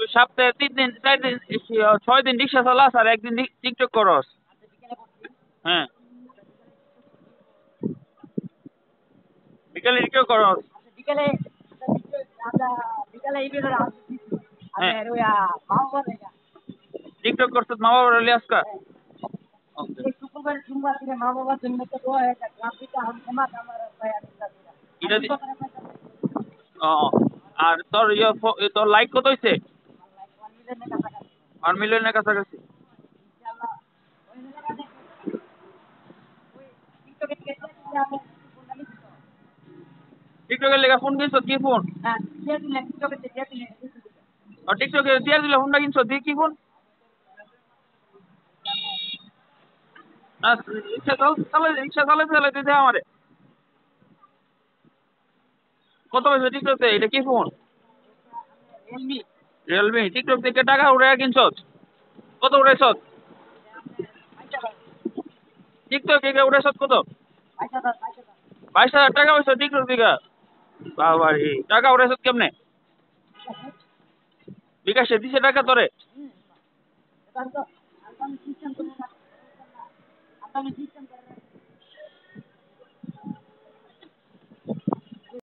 সপ্তাহে 3 দিন 4 দিন 6 দিন রিক্সা চালাস আর একদিন টিকটক করস। হ্যাঁ, বিকালে টিকটক করস। বিকেলে আমরা বিকেলে এই বের হ্যাঁ, আমি ওই মামা দেখা টিকটক করছিস মা বাবার হলে আজকা। ওকে। এই শুক্রবার সোমবার দিনে মা বাবার জন্য তো দোয়া একটা গ্রাফিকটা আমার ভাই এটা আমি কথা কথা ও, আর তোর তোর লাইক কত হইছে? আর মিলিয়নের কাছাকাছি। ইনশাআল্লাহ ওই জায়গাতে ওই টিকটকে আমরা ফোনটা নিচ্ছি তো টিকটকের লেগে ফোন কিনছ? কি ফোন? না দিয়ে দিলে টিকটকে দিয়ে দিলে আর টিকটকে দিয়ে দিলে ফোনটা কিনছ? দিয়ে কি ফোন? না, রিক্সা চালাতে চালাতে দে আমারে। কত পয়সা টিকটক? এটা কি ফোন? Realme Realme. টিকটক থেকে টাকা উড়ে কিনছ? কত উড়াইছ? টিকটক থেকে উড়াইছ কত? 22,000 টাকা হয়েছে টিকটক থেকে। বাবা রে, টাকা উড়াইছ কেমনে? বিকাশে দিছে টাকা তোরে? এবার তো আলবাম সিস্টেম করে না আলবাম সিস্টেম